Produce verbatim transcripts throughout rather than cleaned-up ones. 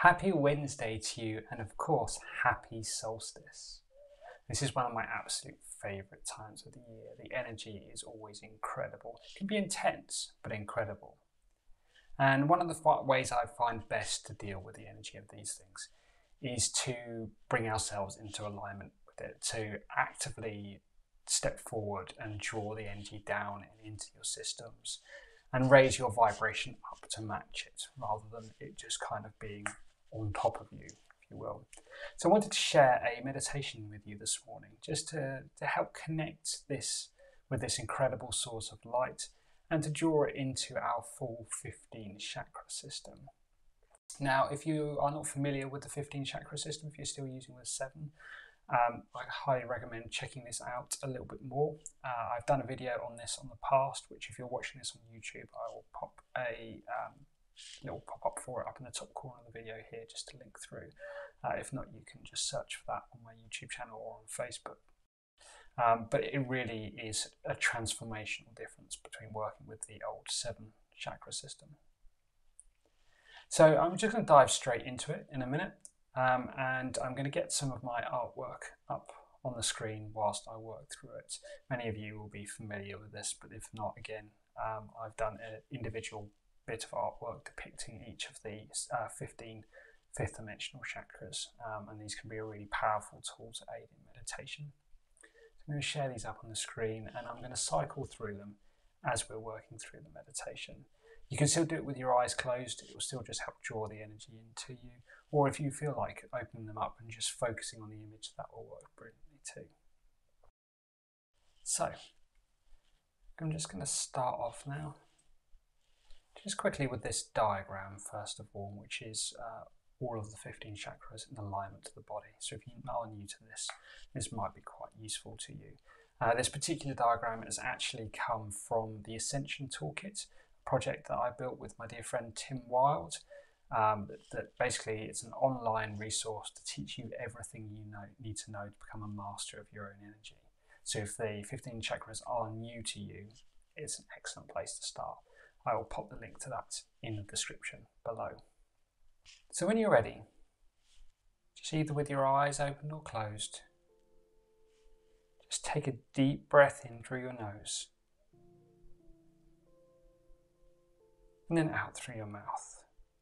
Happy Wednesday to you, and of course, happy solstice. This is one of my absolute favourite times of the year. The energy is always incredible. It can be intense, but incredible. And one of the ways I find best to deal with the energy of these things is to bring ourselves into alignment with it, to actively step forward and draw the energy down and into your systems and raise your vibration up to match it, rather than it just kind of being on top of you, if you will. So I wanted to share a meditation with you this morning, just to, to help connect this with this incredible source of light and to draw it into our full fifteen chakra system. Now, if you are not familiar with the fifteen chakra system, if you're still using the seven, um, I highly recommend checking this out a little bit more. Uh, I've done a video on this on the past, which if you're watching this on YouTube, I will pop a um, little pop-up for it up in the top corner of the video here, just to link through. Uh, if not, you can just search for that on my YouTube channel or on Facebook. Um, but it really is a transformational difference between working with the old seven chakra system. So I'm just going to dive straight into it in a minute, um, and I'm going to get some of my artwork up on the screen whilst I work through it. Many of you will be familiar with this, but if not, again, um, I've done an individual bit of artwork depicting each of the uh, fifteen fifth dimensional chakras, um, and these can be a really powerful tool to aid in meditation. I'm going to share these up on the screen, and I'm going to cycle through them as we're working through the meditation. You can still do it with your eyes closed. It will still just help draw the energy into you. Or if you feel like opening them up and just focusing on the image, that will work brilliantly too. So, I'm just going to start off now. Just quickly with this diagram, first of all, which is uh, all of the fifteen chakras in alignment to the body. So if you are new to this, this might be quite useful to you. Uh, this particular diagram has actually come from the Ascension Toolkit, a project that I built with my dear friend Tim Wild. Um, that, that basically it's an online resource to teach you everything you know, need to know to become a master of your own energy. So if the fifteen chakras are new to you, it's an excellent place to start. I will pop the link to that in the description below. So when you're ready, just either with your eyes open or closed, just take a deep breath in through your nose and then out through your mouth.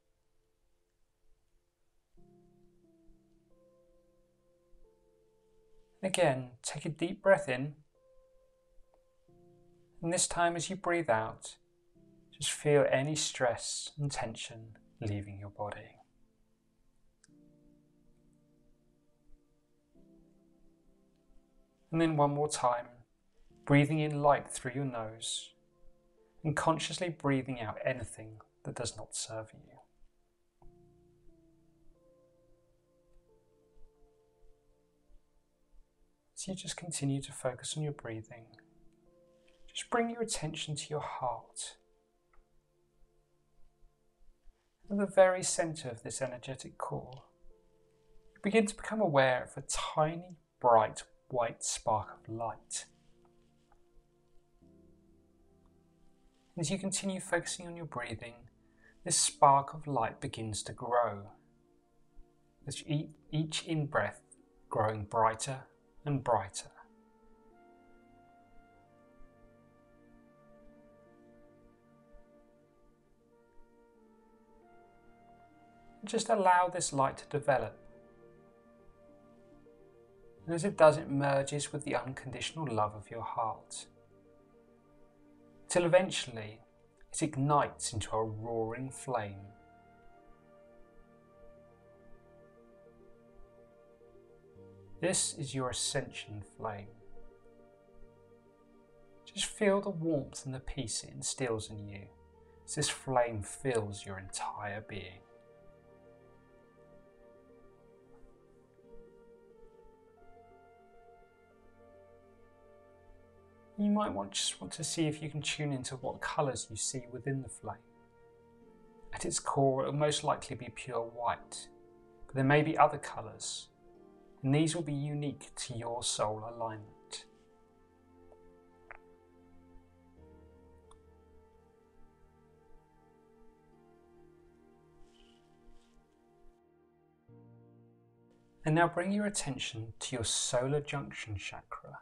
Again, take a deep breath in, and this time as you breathe out, just feel any stress and tension leaving your body. And then one more time, breathing in light through your nose and consciously breathing out anything that does not serve you. So you just continue to focus on your breathing. Just bring your attention to your heart. At the very centre of this energetic core, you begin to become aware of a tiny, bright, white spark of light. As you continue focusing on your breathing, this spark of light begins to grow, with each in-breath growing brighter and brighter. Just allow this light to develop. And as it does, it merges with the unconditional love of your heart, till eventually it ignites into a roaring flame. This is your ascension flame. Just feel the warmth and the peace it instills in you as this flame fills your entire being. You might want, just want to see if you can tune into what colours you see within the flame. At its core, it will most likely be pure white, but there may be other colours, and these will be unique to your soul alignment. And now bring your attention to your solar junction chakra.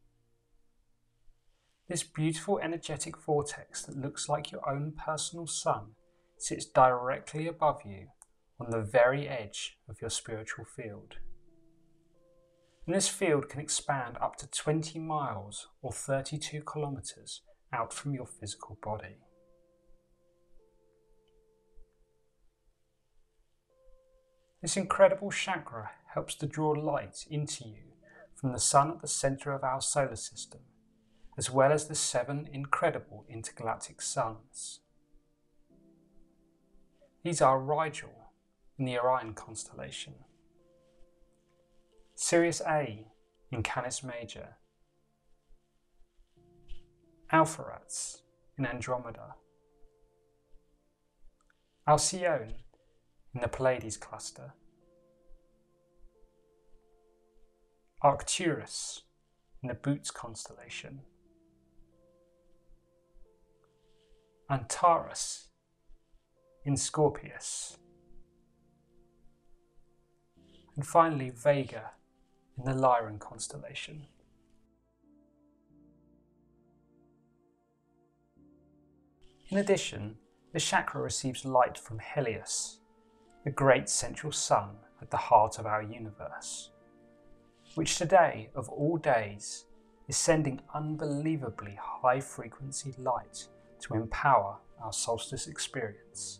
This beautiful energetic vortex that looks like your own personal sun sits directly above you on the very edge of your spiritual field. And this field can expand up to twenty miles or thirty-two kilometers out from your physical body. This incredible chakra helps to draw light into you from the sun at the center of our solar system, as well as the seven incredible intergalactic suns. These are Rigel in the Orion constellation, Sirius A in Canis Major, Alpheratz in Andromeda, Alcyone in the Pleiades cluster, Arcturus in the Bootes constellation, Antares in Scorpius, and finally Vega in the Lyran constellation. In addition, the chakra receives light from Helios, the great central sun at the heart of our universe, which today, of all days, is sending unbelievably high frequency light to empower our solstice experience.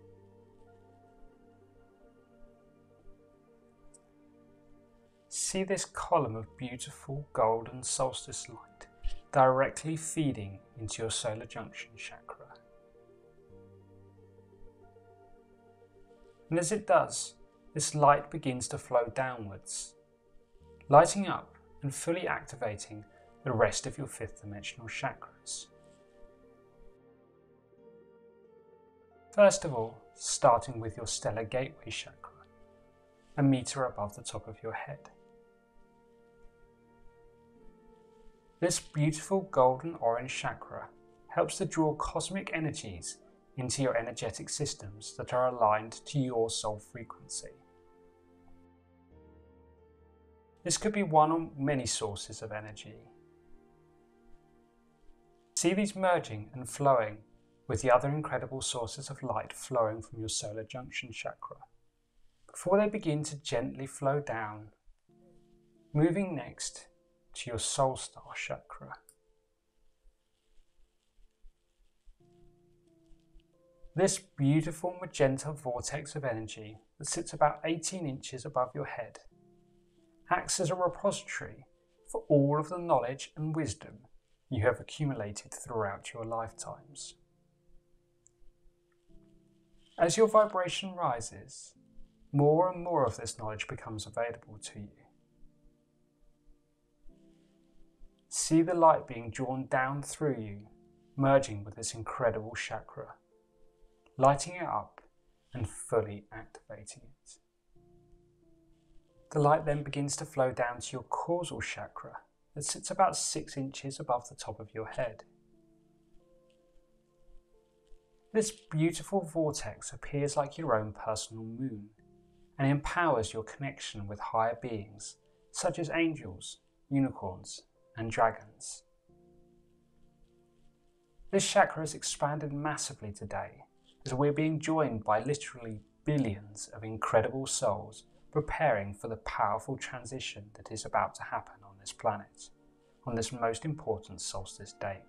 See this column of beautiful golden solstice light directly feeding into your solar junction chakra. And as it does, this light begins to flow downwards, lighting up and fully activating the rest of your fifth dimensional chakras. First of all, starting with your stellar gateway chakra, a meter above the top of your head. This beautiful golden orange chakra helps to draw cosmic energies into your energetic systems that are aligned to your soul frequency. This could be one or many sources of energy. See these merging and flowing with the other incredible sources of light flowing from your solar junction chakra, before they begin to gently flow down, moving next to your soul star chakra. This beautiful magenta vortex of energy that sits about eighteen inches above your head acts as a repository for all of the knowledge and wisdom you have accumulated throughout your lifetimes. As your vibration rises, more and more of this knowledge becomes available to you. See the light being drawn down through you, merging with this incredible chakra, lighting it up and fully activating it. The light then begins to flow down to your causal chakra that sits about six inches above the top of your head. This beautiful vortex appears like your own personal moon and empowers your connection with higher beings such as angels, unicorns, and dragons. This chakra has expanded massively today as we're being joined by literally billions of incredible souls preparing for the powerful transition that is about to happen on this planet, on this most important solstice date.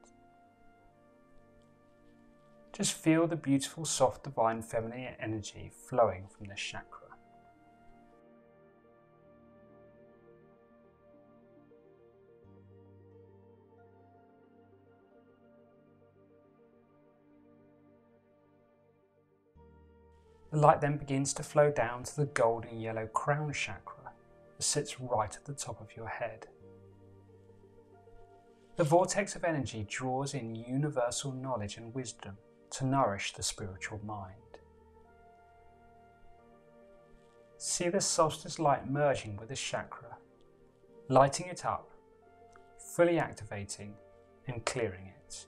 Just feel the beautiful, soft, divine feminine energy flowing from this chakra. The light then begins to flow down to the golden yellow crown chakra that sits right at the top of your head. The vortex of energy draws in universal knowledge and wisdom to nourish the spiritual mind. See the solstice light merging with this chakra, lighting it up, fully activating and clearing it.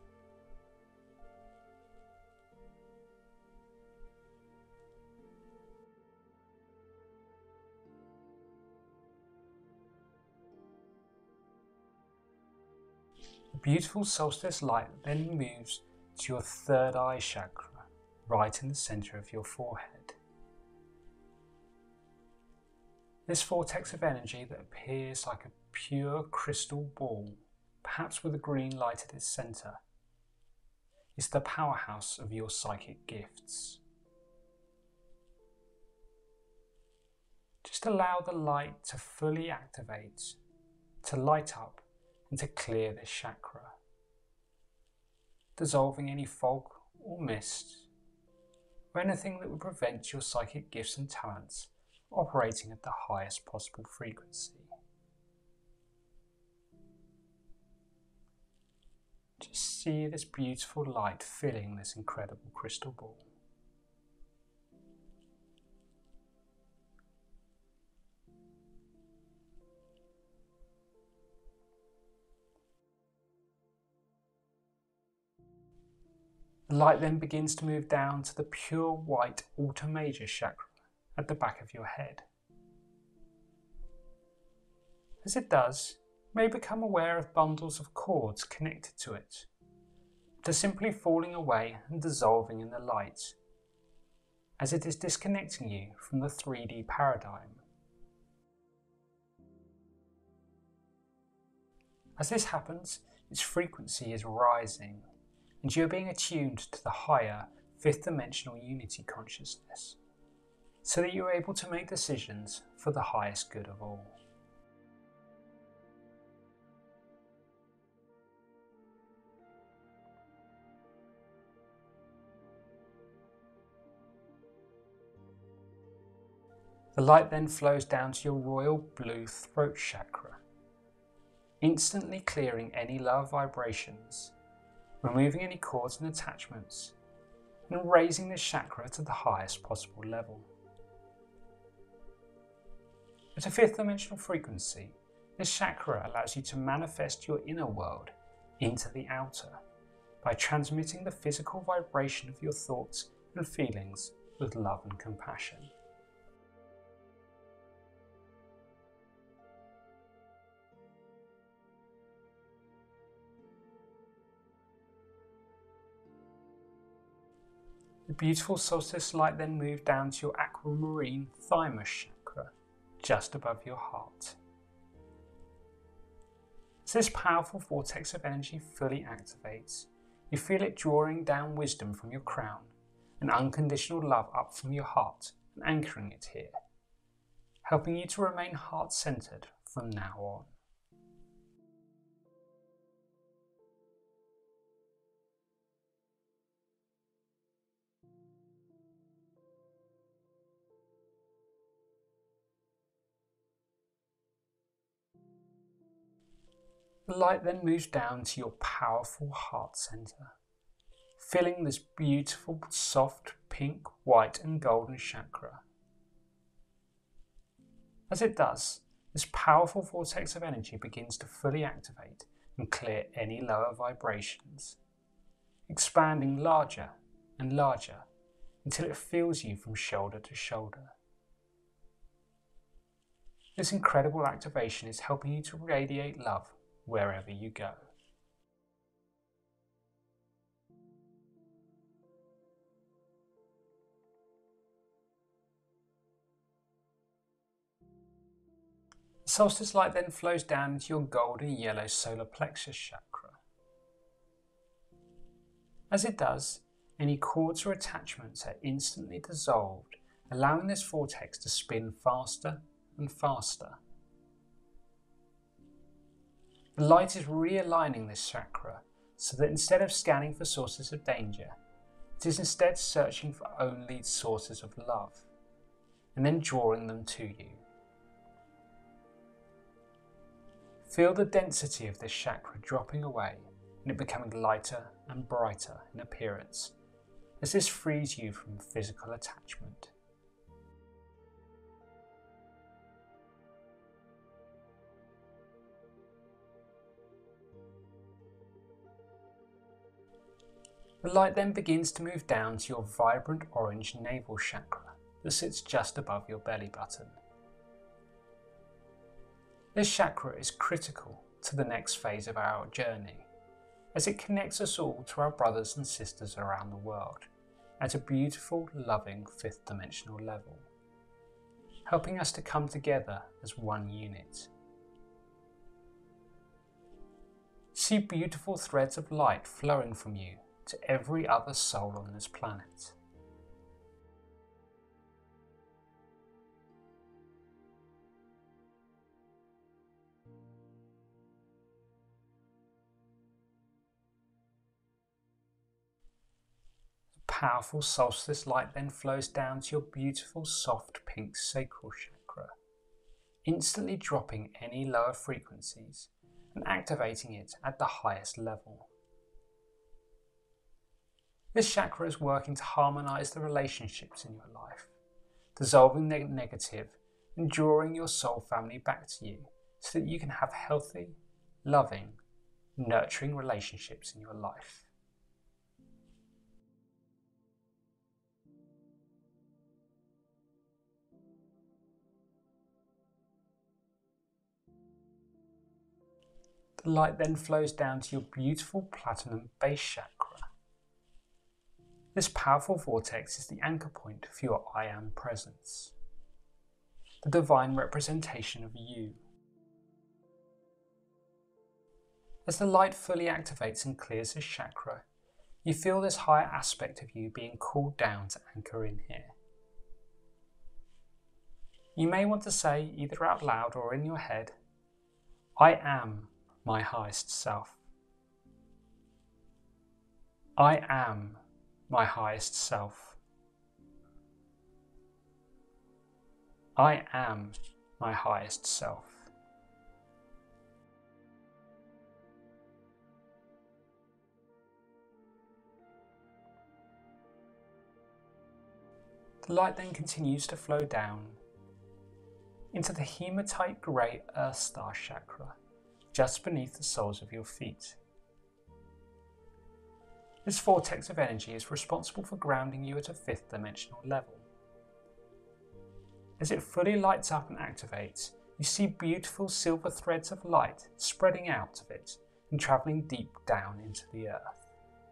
beautiful solstice light then moves to your third eye chakra, right in the center of your forehead. This vortex of energy that appears like a pure crystal ball, perhaps with a green light at its center, is the powerhouse of your psychic gifts. Just allow the light to fully activate, to light up and to clear this chakra, dissolving any fog or mist, or anything that would prevent your psychic gifts and talents operating at the highest possible frequency. Just see this beautiful light filling this incredible crystal ball. The light then begins to move down to the pure white Alta Major chakra at the back of your head. As it does, you may become aware of bundles of cords connected to it, that are simply falling away and dissolving in the light, as it is disconnecting you from the three D paradigm. As this happens, its frequency is rising, and you are being attuned to the higher fifth dimensional unity consciousness, so that you are able to make decisions for the highest good of all. The light then flows down to your royal blue throat chakra, instantly clearing any lower vibrations, removing any cords and attachments, and raising the chakra to the highest possible level. At a fifth dimensional frequency, this chakra allows you to manifest your inner world into the outer by transmitting the physical vibration of your thoughts and feelings with love and compassion. The beautiful solstice light then moves down to your aquamarine thymus chakra, just above your heart. As this powerful vortex of energy fully activates, you feel it drawing down wisdom from your crown and unconditional love up from your heart and anchoring it here, helping you to remain heart-centered from now on. The light then moves down to your powerful heart center, filling this beautiful, soft, pink, white and golden chakra. As it does, this powerful vortex of energy begins to fully activate and clear any lower vibrations, expanding larger and larger until it fills you from shoulder to shoulder. This incredible activation is helping you to radiate love wherever you go. The solstice light then flows down into your golden yellow solar plexus chakra. As it does, any cords or attachments are instantly dissolved, allowing this vortex to spin faster and faster. The light is realigning this chakra so that instead of scanning for sources of danger, it is instead searching for only sources of love, and then drawing them to you. Feel the density of this chakra dropping away and it becoming lighter and brighter in appearance, as this frees you from physical attachment. The light then begins to move down to your vibrant orange navel chakra that sits just above your belly button. This chakra is critical to the next phase of our journey, as it connects us all to our brothers and sisters around the world at a beautiful, loving fifth dimensional level, helping us to come together as one unit. See beautiful threads of light flowing from you to every other soul on this planet. Powerful solstice light then flows down to your beautiful soft pink sacral chakra, instantly dropping any lower frequencies and activating it at the highest level. This chakra is working to harmonize the relationships in your life, dissolving the negative and drawing your soul family back to you so that you can have healthy, loving, nurturing relationships in your life. The light then flows down to your beautiful platinum base chakra. This powerful vortex is the anchor point for your I Am presence, the divine representation of you. As the light fully activates and clears this chakra, you feel this higher aspect of you being called down to anchor in here. You may want to say, either out loud or in your head, I am my highest self. I am my highest self. I am my highest self. The light then continues to flow down into the hematite grey earth star chakra, just beneath the soles of your feet. This vortex of energy is responsible for grounding you at a fifth dimensional level. As it fully lights up and activates, you see beautiful silver threads of light spreading out of it and travelling deep down into the earth.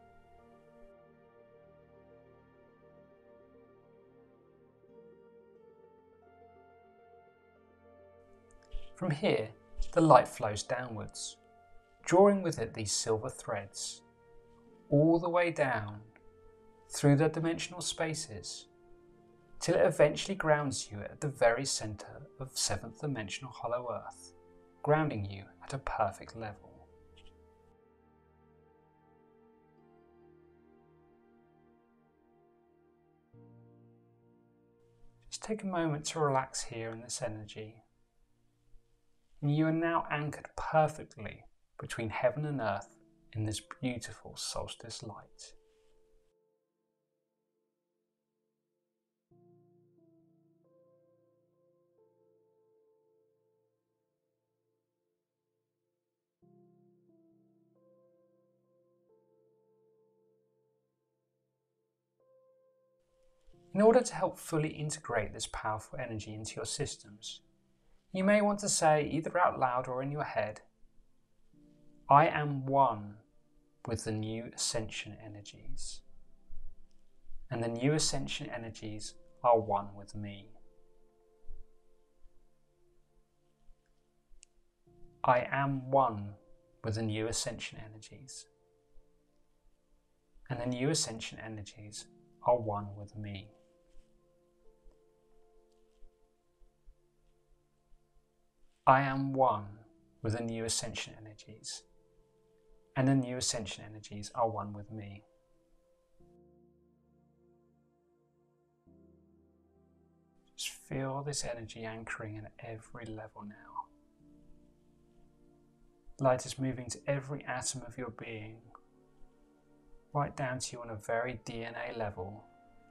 From here, the light flows downwards, drawing with it these silver threads, all the way down through the dimensional spaces, till it eventually grounds you at the very centre of seventh dimensional hollow earth, grounding you at a perfect level. Just take a moment to relax here in this energy. And you are now anchored perfectly between heaven and earth in this beautiful solstice light. In order to help fully integrate this powerful energy into your systems, you may want to say, either out loud or in your head, I am one with the new Ascension energies, and the new Ascension energies are one with me. I am one with the new Ascension energies, and the new Ascension energies are one with me. I am one with the new Ascension energies, and the new Ascension energies are one with me. Just feel this energy anchoring at every level now. Light is moving to every atom of your being, right down to you on a very D N A level.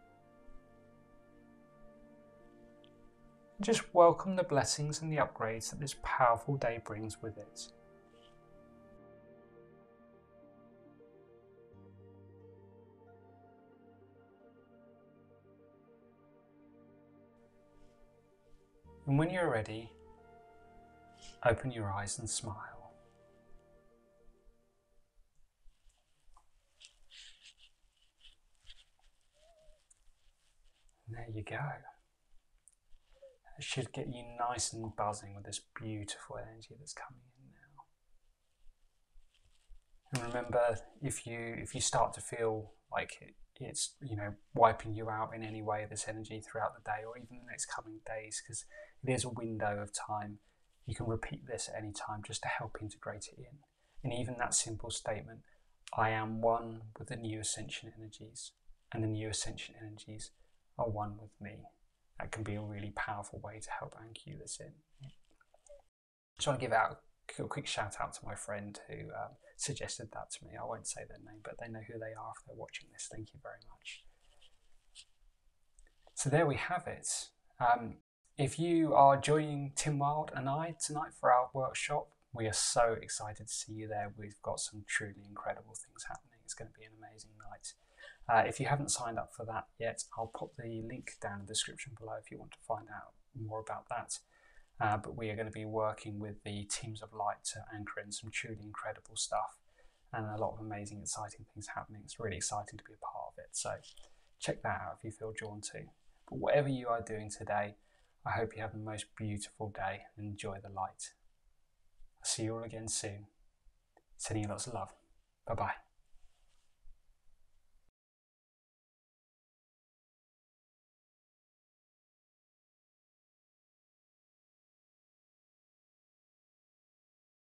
Just welcome the blessings and the upgrades that this powerful day brings with it. And when you're ready, open your eyes and smile. And there you go. It should get you nice and buzzing with this beautiful energy that's coming in now. And remember, if you if you start to feel like it, it's you know wiping you out in any way, this energy throughout the day or even the next coming days, because it is a window of time, you can repeat this at any time just to help integrate it in. And even that simple statement, I am one with the new ascension energies, and the new ascension energies are one with me. That can be a really powerful way to help anchor you this in. Just want to give out a quick shout out to my friend who um, suggested that to me. I won't say their name, but they know who they are if they're watching this. Thank you very much. So there we have it. Um, if you are joining Tim Wild and I tonight for our workshop, we are so excited to see you there. We've got some truly incredible things happening. It's going to be an amazing night. Uh, if you haven't signed up for that yet, I'll pop the link down in the description below if you want to find out more about that. Uh, but we are going to be working with the teams of light to anchor in some truly incredible stuff and a lot of amazing, exciting things happening. It's really exciting to be a part of it. So check that out if you feel drawn to. But whatever you are doing today, I hope you have the most beautiful day and enjoy the light. I'll see you all again soon. Sending you lots of love. Bye-bye.